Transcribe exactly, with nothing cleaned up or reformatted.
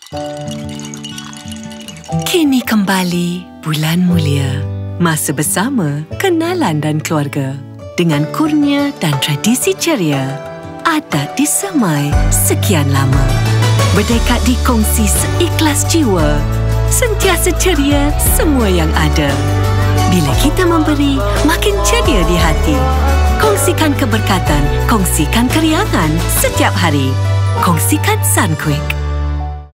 Kini kembali bulan mulia. Masa bersama, kenalan dan keluarga. Dengan kurnia dan tradisi ceria. Adat disemai sekian lama. Berdekat dikongsi seikhlas jiwa. Sentiasa ceria semua yang ada. Bila kita memberi, makin ceria di hati. Kongsikan keberkatan, kongsikan keriangan setiap hari. Kongsikan Sunquick.